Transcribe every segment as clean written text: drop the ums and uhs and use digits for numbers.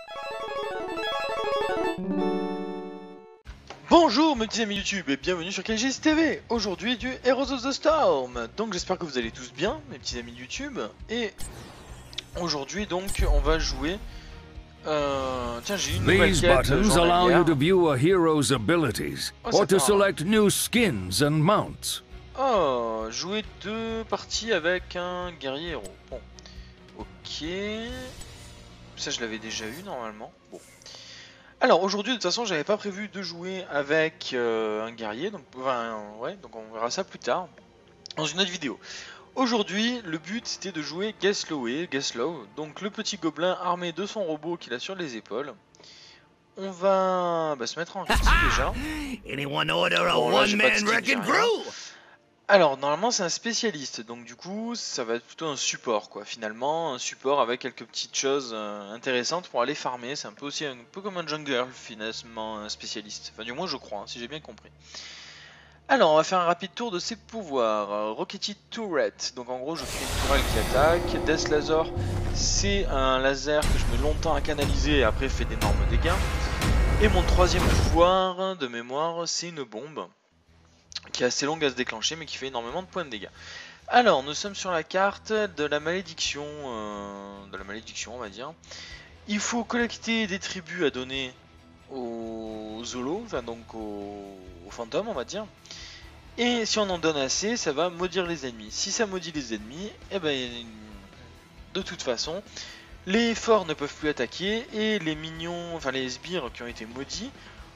Bonjour mes petits amis YouTube et bienvenue sur KGS TV. Aujourd'hui du Heroes of the Storm. Donc j'espère que vous allez tous bien mes petits amis YouTube. Et aujourd'hui donc on va jouer... Tiens, j'ai une nouvelle These quête buttons allow you journalière. to view a hero's abilities or to select new skins and mounts. Oh, jouer 2 parties avec un guerrier héros. Bon, ok. Ça je l'avais déjà eu normalement. Bon. Alors aujourd'hui de toute façon j'avais pas prévu de jouer avec un guerrier, donc ouais, donc on verra ça plus tard dans une autre vidéo. Aujourd'hui le but c'était de jouer Gaslow, donc le petit gobelin armé de son robot qu'il a sur les épaules. On va se mettre en récit déjà. Bon, là, j'ai pas de skill, j'ai rien. Alors normalement c'est un spécialiste, donc du coup ça va être plutôt un support quoi, finalement un support avec quelques petites choses intéressantes pour aller farmer. C'est un peu aussi un peu comme un jungler finalement, un spécialiste, enfin du moins je crois, hein, si j'ai bien compris. Alors on va faire un rapide tour de ses pouvoirs. Rockety Turret, donc en gros je crée une tourelle qui attaque. Death Laser, c'est un laser que je mets longtemps à canaliser et après fait d'énormes dégâts. Et mon troisième pouvoir de mémoire c'est une bombe qui est assez longue à se déclencher mais qui fait énormément de points de dégâts. Alors nous sommes sur la carte de la malédiction on va dire. Il faut collecter des tribus à donner aux Zolos, enfin donc aux fantômes on va dire. Et si on en donne assez, ça va maudire les ennemis. Si ça maudit les ennemis, et ben de toute façon, les forts ne peuvent plus attaquer et les minions, enfin les sbires qui ont été maudits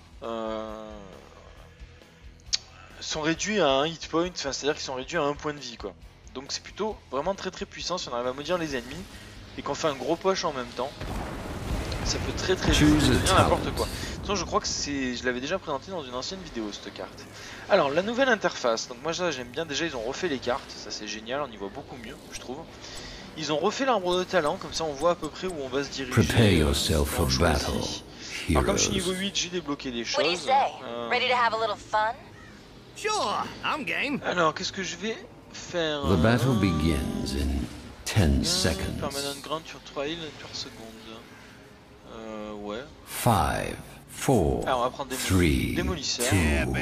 sont réduits à un hit point, enfin c'est à dire qu'ils sont réduits à un point de vie quoi. Donc c'est plutôt vraiment très puissant si on arrive à maudire les ennemis et qu'on fait un gros push en même temps. Ça peut très vite devenir n'importe quoi. De toute façon je crois que je l'avais déjà présenté dans une ancienne vidéo cette carte. Alors la nouvelle interface, donc moi j'aime bien, déjà ils ont refait les cartes, ça c'est génial, on y voit beaucoup mieux je trouve. Ils ont refait l'arbre de talent, comme ça on voit à peu près où on va se diriger. Alors comme je suis niveau 8 j'ai débloqué des choses. Alors qu'est-ce que je vais faire? The battle begins in 10 seconds. Permanent ground sur 3 heals per seconde. Ouais. 5, 4, Alors on va prendre 3, démolisseur. 2, 1. Tout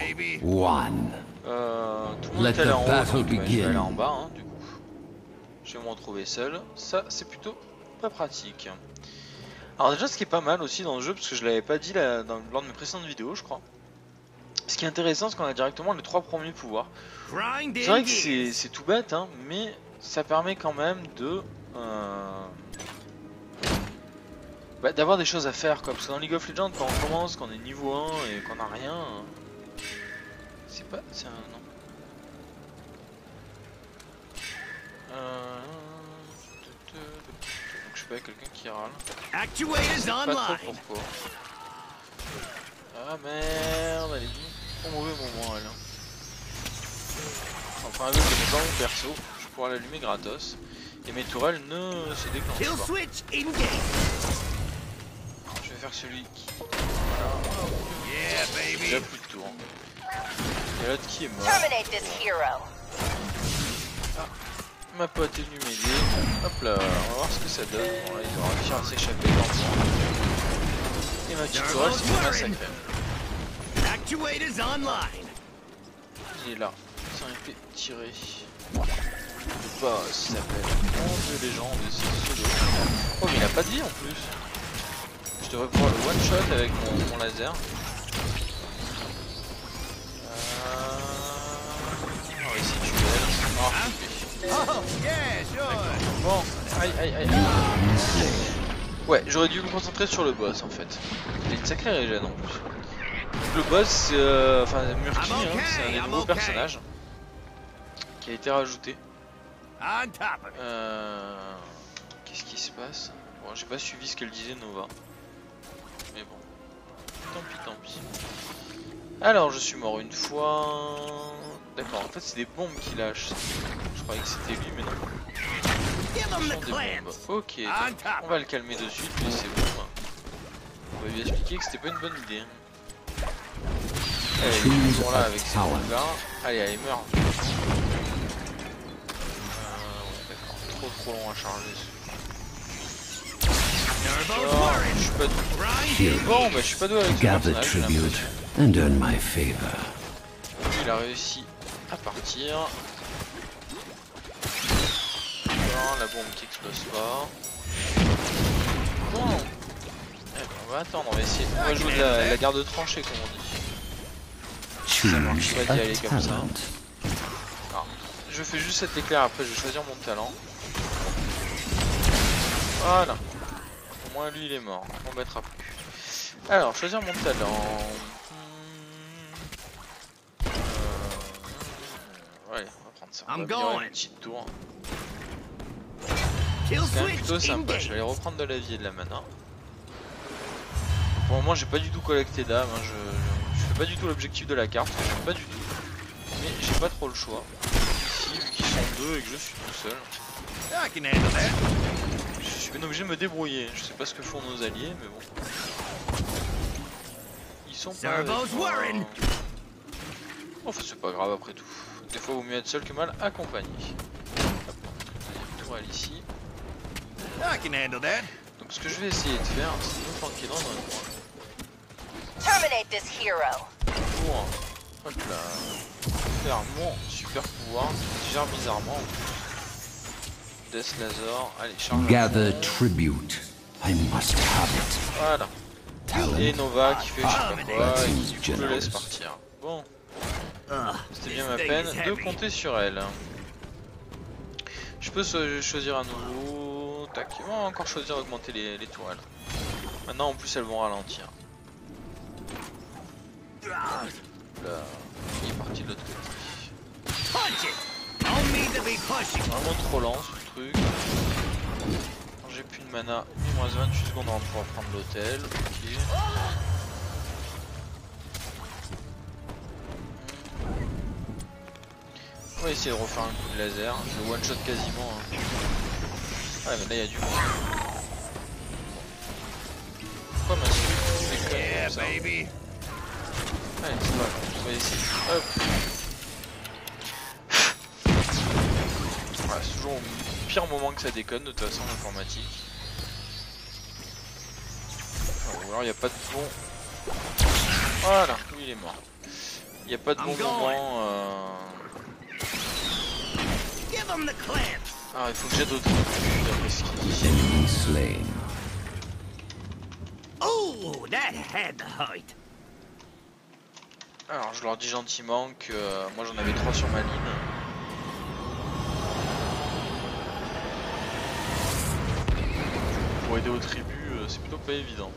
le monde est allé en haut, donc je vais aller en bas hein, du coup. Je vais me retrouver seul. Ça c'est plutôt pas pratique. Alors déjà ce qui est pas mal aussi dans le jeu, parce que je l'avais pas dit lors de mes précédentes vidéos je crois. Ce qui est intéressant c'est qu'on a directement les 3 premiers pouvoirs. C'est vrai que c'est tout bête hein, mais ça permet quand même de d'avoir des choses à faire quoi. Parce que dans League of Legends quand on commence, quand on est niveau 1 et qu'on a rien, c'est pas... c'est un... non. Donc je sais pas, quelqu'un qui râle. Je sais pas trop pourquoi. Ah merde, elle est venue au mauvais moment elle. Enfin avec le dans mon perso, je pourrais l'allumer gratos. Et mes tourelles ne se déclenchent pas. Je vais faire celui qui... Voilà. Déjà plus de tours. Il y a l'autre qui est mort. Ah, ma pote est venue m'aider. Hop là, on va voir ce que ça donne. Bon, là, ils vont réussir à s'échapper lentement. Et ma petite tourelle s'est fait massacrer. Il est là, il s'en est fait tirer. Le boss s'appelle Onze de légende, c'est solo. Oh mais il a pas de vie en plus. Je devrais pouvoir le one shot avec mon laser. On va essayer de tuer elle. Oh, bon, aïe. Ouais, j'aurais dû me concentrer sur le boss en fait. Il a une sacrée régène en plus. Le boss, enfin Murky, hein, c'est un des nouveaux personnages qui a été rajouté. Qu'est-ce qui se passe? Bon, j'ai pas suivi ce qu'elle disait Nova. Mais bon, tant pis. Alors, je suis mort une fois. D'accord, en fait c'est des bombes qu'il lâche. Je croyais que c'était lui, mais non. Ce sont des bombes. Ok, donc, on va le calmer de suite, mais c'est bon. On va lui expliquer que c'était pas une bonne idée. Allez, il est toujours là avec ses bombes là. Allez, meurt. Ouais, d'accord, trop long à charger. Oh, je suis pas doué. Bon, bah je suis pas doué avec ce personnage, j'ai l'impression. And earn my favor. Il a réussi à partir. Bon, la bombe qui explose pas. Bon. Eh ben, on va attendre, on va essayer. On va jouer de la garde tranchée comme on dit. Ça marche pas d'y aller comme ça. Alors, je fais juste cet éclair, après je vais choisir mon talent. Voilà. Au moins lui il est mort, on m'embêtera plus. Alors, choisir mon talent. Ouais, on va prendre ça. On va virer une petite tour. C'est quand même plutôt sympa. Je vais aller reprendre de la vie et de la mana. Pour le moment, j'ai pas du tout collecté d'âme. Hein. Je fais pas du tout l'objectif de la carte. J'aime pas du tout. Mais j'ai pas trop le choix. Ici, vu qu'ils sont deux et que je suis tout seul, je suis bien obligé de me débrouiller. Je sais pas ce que font nos alliés, mais bon. Ils sont pas avec moi. Enfin, c'est pas grave après tout. Des fois, il vaut mieux être seul que mal accompagné. Hop, une tourelle ici. Donc, ce que je vais essayer de faire, c'est de me planquer dans un coin. Terminate this hero. Pour, hop là, faire mon super pouvoir qui gère bizarrement. Death Laser, allez, charge. Gather tribute. I must have it. Voilà. Talent. Et Nova qui fait je sais pas quoi et qui du coup le laisse Generous. partir. Bon. C'était bien ma peine de compter sur elle. Je peux choisir à nouveau. Tac. On va encore choisir augmenter les tourelles. Maintenant en plus elles vont ralentir. Là. Il est parti de l'autre côté. Vraiment trop lent ce truc. Quand j'ai plus de mana, il me reste 28 secondes avant de pouvoir prendre l'hôtel. Ok. On va essayer de refaire un coup de laser. Je one shot quasiment. Hein. Ouais, mais là il y a du monde. Pourquoi ma souris déconne comme ça? Allez, c'est pas grave. On va essayer. Hop. Ouais, c'est toujours au pire moment que ça déconne de toute façon l'informatique. Ou alors il n'y a pas de bon. Voilà, oui il est mort. Il n'y a pas de bon moment. Ah, il faut que j'aide d'autres d'après ce qu'il dit. Enemy slain. Oh, that had the height. Alors je leur dis gentiment que moi j'en avais 3 sur ma ligne. Pour aider aux tribus, c'est plutôt pas évident.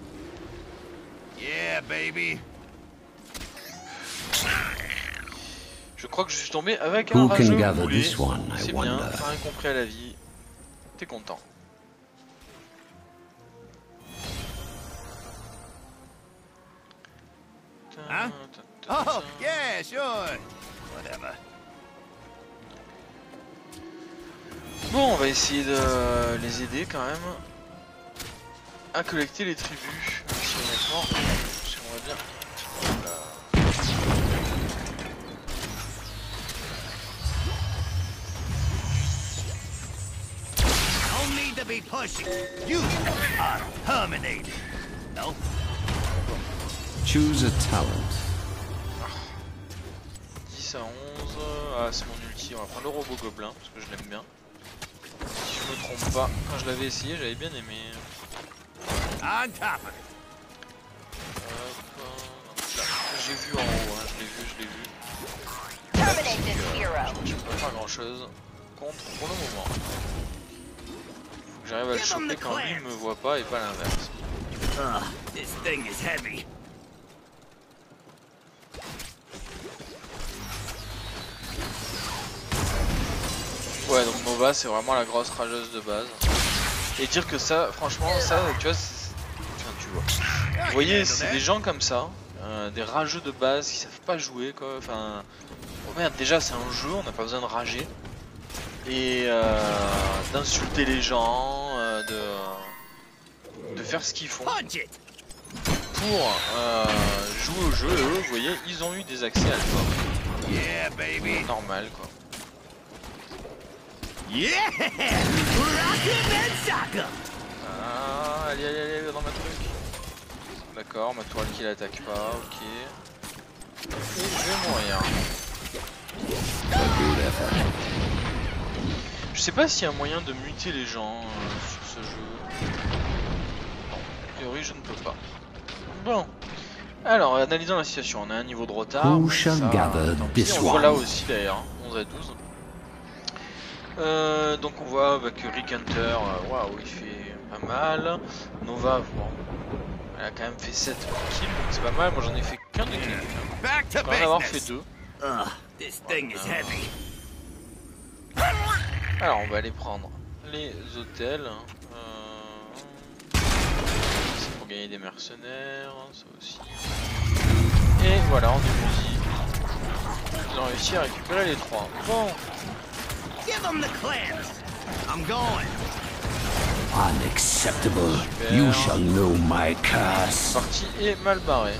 Yeah, baby. Je crois que je suis tombé avec un Who can rageux gather boulet. this one, I C'est bien, wonder. t'as rien compris à la vie. T'es content. Hein? Oh, yeah, sure. Whatever. Bon, on va essayer de les aider quand même à collecter les tribus. Même si honnêtement, j'aimerais bien. Voilà. Don't need to be pushing. You are terminated. No? Choose a talent. 10 à 11. Ah, c'est mon ulti. On va prendre le robot gobelin parce que je l'aime bien. Si je me trompe pas, quand je l'avais essayé, j'avais bien aimé. On top of it. Hop, là, j'ai vu en haut, hein. je l'ai vu. Terminate this hero. Je peux pas faire grand chose contre pour le moment. Faut que j'arrive à le choper quand lui me voit pas et pas l'inverse. This thing is heavy. Ouais, donc Nova c'est vraiment la grosse rageuse de base. Et dire que ça, franchement, ça, tu vois, enfin, tu vois. Vous voyez, c'est des gens comme ça, des rageux de base qui savent pas jouer quoi. Enfin, oh merde, déjà c'est un jeu, on n'a pas besoin de rager et d'insulter les gens, de faire ce qu'ils font Punch it. pour jouer au jeu. Et eux, vous voyez, ils ont eu des accès à l'effort. Yeah, baby. Normal quoi. Yeah! Rocket and soccer. Ah, Allez, allez, allez, va dans ma truc. D'accord, ma toile qui l'attaque pas, ok. Et je vais mourir. Je sais pas s'il y a un moyen de muter les gens sur ce jeu. Non, a priori je ne peux pas. Bon. Alors, analysons la situation. On a un niveau de retard. Who bon, shall ça, gather tant pis. this On voit là one? aussi d'ailleurs, 11 à 12. Donc on voit que Rick Hunter, waouh, il fait pas mal. Nova, bon, elle a quand même fait 7 kills, donc c'est pas mal. Moi j'en ai fait qu'un de kills. Back Je to peux en avoir fait business. 2. This thing is heavy. Alors on va aller prendre les hôtels. C'est pour gagner des mercenaires, ça aussi. Et voilà, on est ils ont réussi à récupérer les 3. Bon. Give them the cleanse. I'm going. Unacceptable. Super. You shall know my curse. Partie est mal barrée.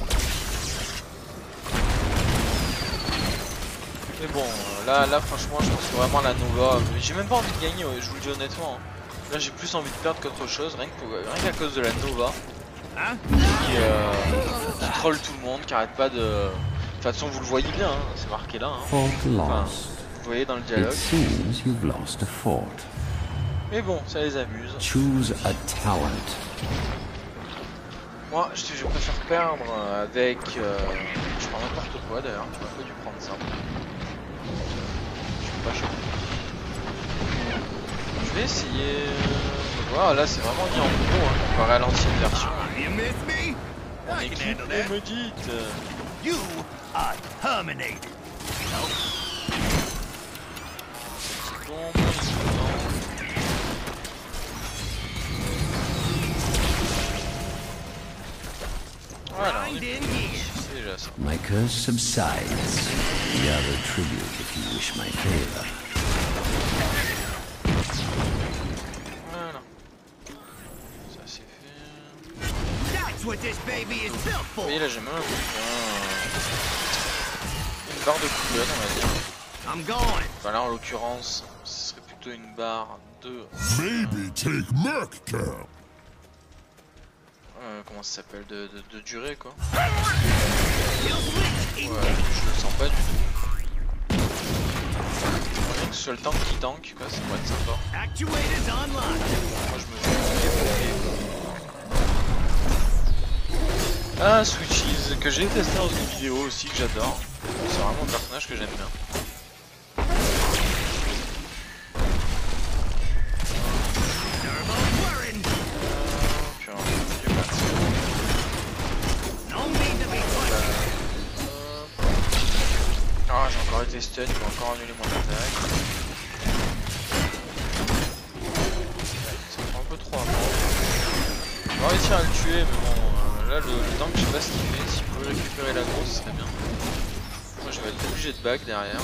Mais bon, là franchement je pense que vraiment la Nova, j'ai même pas envie de gagner, je vous le dis honnêtement. Là j'ai plus envie de perdre qu'autre chose, rien qu'à cause de la Nova. Hein? Qui troll tout le monde, qui arrête pas de... De toute façon vous le voyez bien, hein, c'est marqué là. Hein. Fort Enfin, lost. vous voyez dans le It dialogue. seems you've lost a fort. Mais bon, ça les amuse. Choose a talent. Moi je préfère perdre avec... je prends n'importe quoi d'ailleurs, j'aurais pas dû prendre ça. Pas chaud. Je vais essayer. Voilà, là c'est vraiment mis en pro, hein, comparé à l'ancienne version. You miss me? En I can équipe handle that. maudite. You are terminated. Bon, voilà, on Grind est... in gear. c'est déjà ça. My curse subsides. Gather tribute if you wish my favor. Voilà. Ça c'est fait. That's what this baby is built Vous for. voyez là j'ai même une barre de cooldown on va dire. I'm going. Enfin là en l'occurrence ce serait plutôt une barre de... Maybe take Merc Camp. comment ça s'appelle de durée quoi. You'll switch. Ouais, je le sens pas du tout. Rien que ce soit le tank qui tank quoi, ça pourrait être sympa. Actuators online. Moi je me fais Ah, Switches, que j'ai testé dans une vidéo aussi, que j'adore. C'est vraiment un personnage que j'aime bien. Turbo whirring. Puis alors, je vais partir. No need to be quick. Ah, j'ai encore été stun, il va encore annuler mon attaque. Ça prend un peu trop à mort. On va réussir à le tuer, mais bon, là le tank, je sais pas ce qu'il fait. S'il pouvait récupérer la grosse, ce serait bien. Moi, je vais être obligé de back derrière.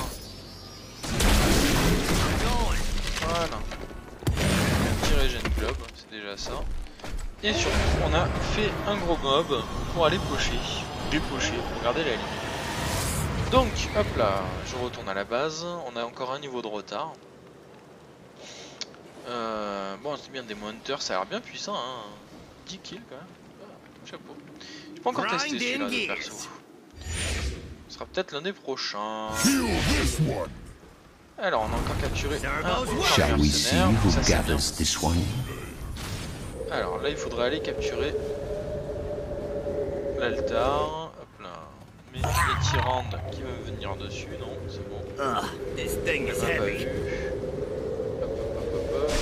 Going. Voilà. Un petit régène globe, c'est déjà ça. Et surtout, on a fait un gros mob pour aller pocher. Dépocher, regardez la ligne. Donc, hop là, je retourne à la base. On a encore un niveau de retard. Bon, c'est bien, Demon Hunter, ça a l'air bien puissant, hein. 10 kills quand même. Ah, chapeau. J'ai pas encore testé celui-là de perso. Ce sera peut-être l'année prochaine. Alors, on a encore capturé un Shall we see mercenaire. who Ça, c'est bien. gathers this one? Alors là, il faudrait aller capturer l'altar. Hop là. Mais les tyrannes qui veulent venir dessus, non, c'est bon. This thing On is l'a pas heavy. vu. Hop, hop, hop, hop.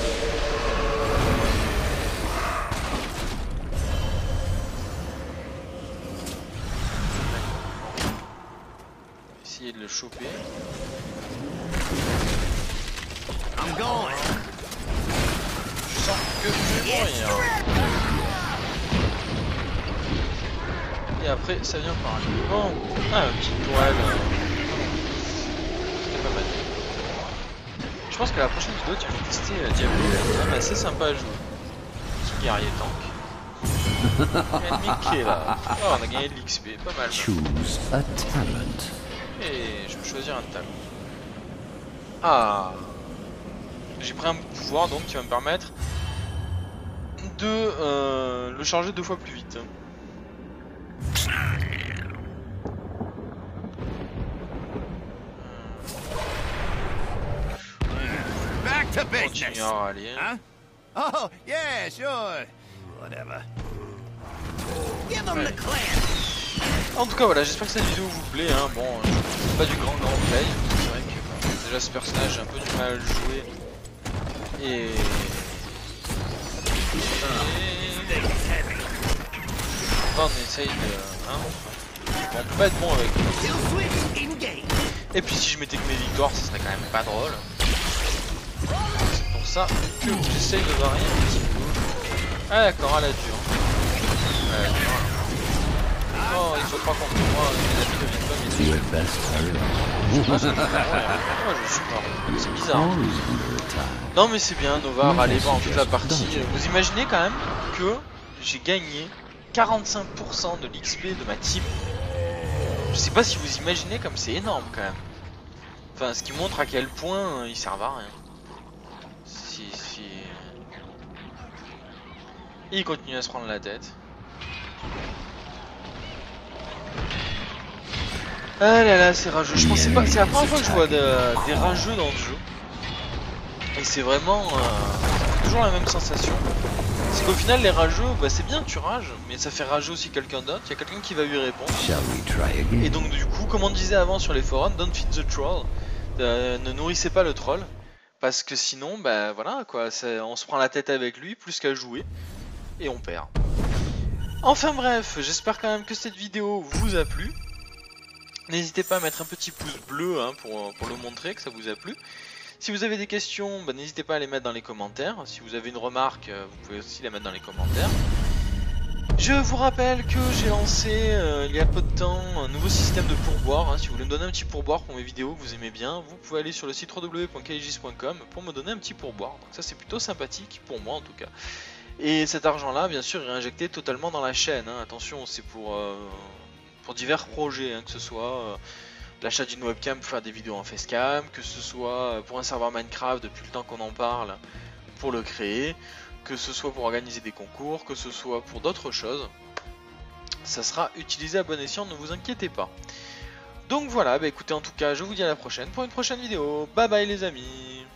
Essayer de le choper. I'm going. Je sens que je vais mourir. Et après, ça vient par là. Bon, ah, une petite toile. C'était pas mal. Je pense que la prochaine vidéo, tu vas tester Diablo. C'est quand même assez sympa à jouer. Petit guerrier tank. Il y a Mickey là. Oh, on a gagné de l'XP, pas mal. Même. Choose a talent. Et je vais choisir un talent. Ah, j'ai pris un pouvoir donc qui va me permettre de le charger 2 fois plus vite. Back to On business. continue à râler. Huh? Oh, yeah, sure. Whatever. Give him the clan. En tout cas voilà, j'espère que cette vidéo vous plaît, hein. Bon, c'est pas du grand play, c'est vrai que déjà ce personnage j'ai un peu du mal à le jouer. Et... Enfin, on essaye de... Hein, bon, on peut pas être bon avec lui. Kill switch engage. Et puis si je mettais que mes victoires, ce serait quand même pas drôle. C'est pour ça que j'essaye de varier un petit peu. Ah d'accord, à la dure. À la dure. Oh, il faut pas contre moi, mes amis deviennent pas mes You amis. had best hurry up. Moi je suis pas. C'est bizarre. Always under attack. Non mais c'est bien, Nova râler pendant toute la partie. Vous imaginez quand même que j'ai gagné 45% de l'XP de ma team. Je sais pas si vous imaginez comme c'est énorme quand même. Enfin, ce qui montre à quel point ils servent à rien. Et il continue à se prendre la tête. Ah là là, c'est rageux. Je pensais pas. C'est la première fois que je vois des rageux dans le jeu. Et c'est vraiment toujours la même sensation. C'est qu'au final, les rageux, bah, c'est bien, tu rages, mais ça fait rager aussi quelqu'un d'autre. Il y a quelqu'un qui va lui répondre. Shall we try again? Et donc, du coup, comme on disait avant sur les forums, don't feed the troll. Ne nourrissez pas le troll. Parce que sinon, bah voilà quoi, on se prend la tête avec lui plus qu'à jouer. Et on perd. Enfin bref, j'espère quand même que cette vidéo vous a plu. N'hésitez pas à mettre un petit pouce bleu hein, pour le montrer que ça vous a plu. Si vous avez des questions, bah, n'hésitez pas à les mettre dans les commentaires. Si vous avez une remarque, vous pouvez aussi la mettre dans les commentaires. Je vous rappelle que j'ai lancé il y a peu de temps un nouveau système de pourboire. Hein. Si vous voulez me donner un petit pourboire pour mes vidéos que vous aimez bien, vous pouvez aller sur le site www.kjs.com pour me donner un petit pourboire. Donc ça c'est plutôt sympathique, pour moi en tout cas. Et cet argent là bien sûr est injecté totalement dans la chaîne. Hein. Attention, c'est pour divers projets, hein, que ce soit l'achat d'une webcam pour faire des vidéos en facecam, que ce soit pour un serveur Minecraft depuis le temps qu'on en parle pour le créer, que ce soit pour organiser des concours, que ce soit pour d'autres choses. Ça sera utilisé à bon escient, ne vous inquiétez pas. Donc voilà, bah écoutez, en tout cas, je vous dis à la prochaine pour une prochaine vidéo. Bye bye les amis.